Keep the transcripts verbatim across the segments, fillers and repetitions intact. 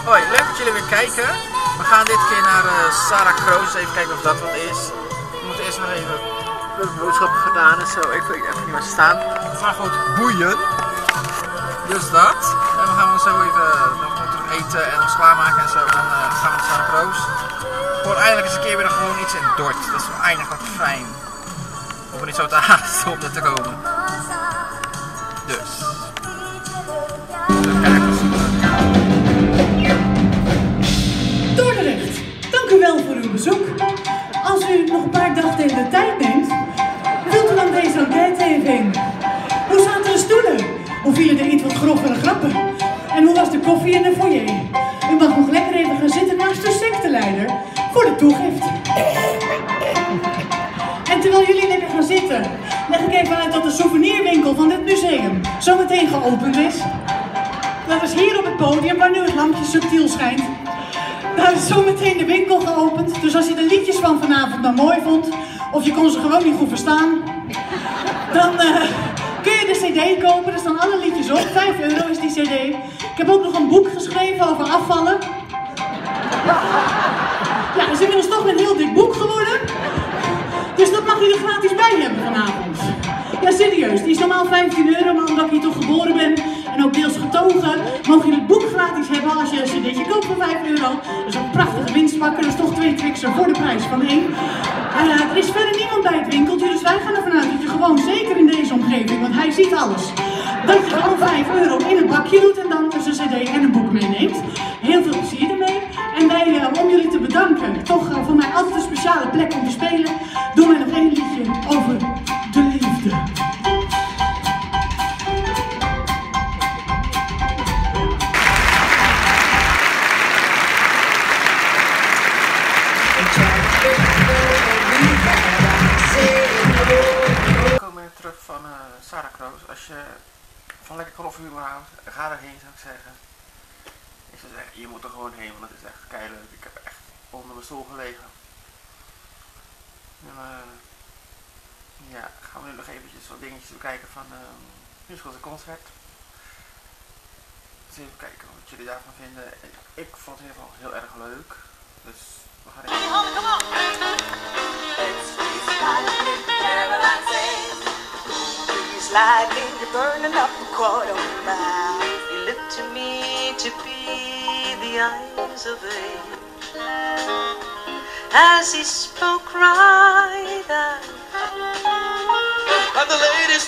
Hoi, leuk dat jullie weer kijken. We gaan dit keer naar uh, Sarah Kroos, even kijken of dat wat is. We moeten eerst nog even de boodschappen gedaan en zo. Ik weet even niet waar ze staan. Maar goed, boeien. Dus dat. En we gaan zo even nog moeten eten en ons klaarmaken en zo. En dan uh, gaan we naar Sarah Kroos. Gewoon eindelijk eens een keer weer gewoon iets in Dort. Dat is wel eindelijk wat fijn. Om er niet zo te haasten om er te komen. Dus. Even kijken. Dordrecht, dank u wel voor uw bezoek. Als u nog een paar dagdelen de tijd neemt, vult u dan deze enquête even in. Hoe zaten de stoelen? Hoe vielen de iets wat grovere grappen? En hoe was de koffie in de foyer? U mag nog lekker even gaan zitten naast uw secteleider voor de toegift. En terwijl jullie lekker gaan zitten, leg ik even uit dat de souvenirwinkel van dit museum zometeen geopend is. Dat is hier op het podium waar nu het lampje subtiel schijnt. Daar is zometeen de winkel geopend, dus als je de liedjes van vanavond dan mooi vond, of je kon ze gewoon niet goed verstaan, dan uh, kun je de cd kopen. Er staan alle liedjes op, vijf euro is die cd. Ik heb ook nog een boek geschreven over afvallen. Ja, het is inmiddels toch een heel dik boek geworden. Dus dat mag je er gratis bij hebben vanavond. Ja, serieus, die is normaal vijftien euro, maar omdat ik hier toch geboren ben en ook deels getogen, mag je het boek gratis hebben als je een cd'tje koopt voor vijf euro. Dat is een prachtige winstpakker, dat is toch twee Twixer voor de prijs van één. Uh, er is verder niemand bij het winkeltje, dus wij gaan ervan uit dat je gewoon, zeker in deze omgeving, want hij ziet alles, dat je gewoon vijf euro in een bakje doet en dan dus een cd en een boek meeneemt. Heel veel plezier ermee. En wij, uh, om jullie te bedanken, toch uh, voor mij altijd een speciale plek om te spelen, doen wij nog één liedje over de liefde. We komen weer terug van uh, Sarah Kroos. Als je van lekker grofhumor houdt, ga erheen, zou ik zeggen. Ik zou zeggen, je moet er gewoon heen, want het is echt keileuk. Ik heb echt onder mijn stoel gelegen. En, uh, ja, gaan we nu nog eventjes wat dingetjes bekijken van uh, Musicals en Concert. Dus even kijken wat jullie daarvan vinden. Ik vond het in ieder geval heel erg leuk. Dus we gaan even... Lightning, you're burning up a quarter mile. You look to me to be the eyes of age. As he spoke right out, and the ladies'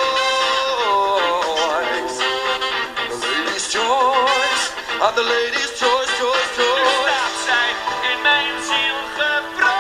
choice, the ladies' choice, and the ladies' choice, choice, choice. Staat zij in mijn ziel gebrand.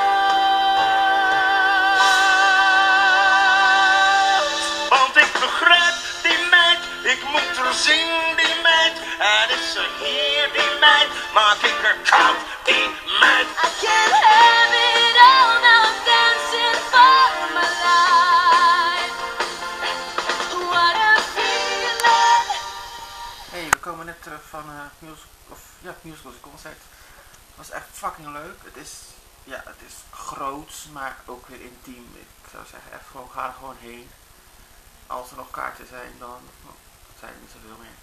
Ik moet er zien, die meid, en is ze hier, die meid, maak ik er koud, die meid. I can't have it all, now I'm dancing for my life. What a feeling. Hey, we komen net terug van uh, music, of, ja, Musicals en Concert. Het was echt fucking leuk. Het is, ja, het is groots, maar ook weer intiem. Ik zou zeggen, echt gewoon, ga er gewoon heen. Als er nog kaarten zijn, dan oh, zijn er niet zoveel meer.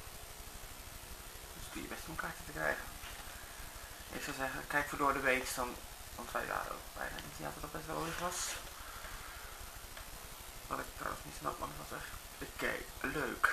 Dus doe je best om kaarten te krijgen. Ik zou zeggen, kijk voor door de week, dan, want wij waren ook bijna niet. Ja, dat het best wel leuk was. Wat ik trouwens niet snap, maar dat was echt oké, leuk.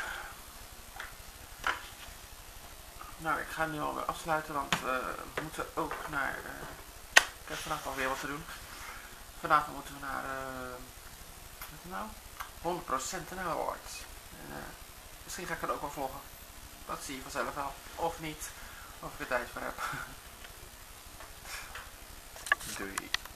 Nou, ik ga nu alweer afsluiten, want uh, we moeten ook naar... Uh, ik heb vanavond alweer wat te doen. Vanavond moeten we naar... Uh, wat is het nou? honderd procent een award. En, uh, misschien ga ik het ook wel volgen. Dat zie je vanzelf wel. Of niet. Of ik er tijd voor heb. Doei.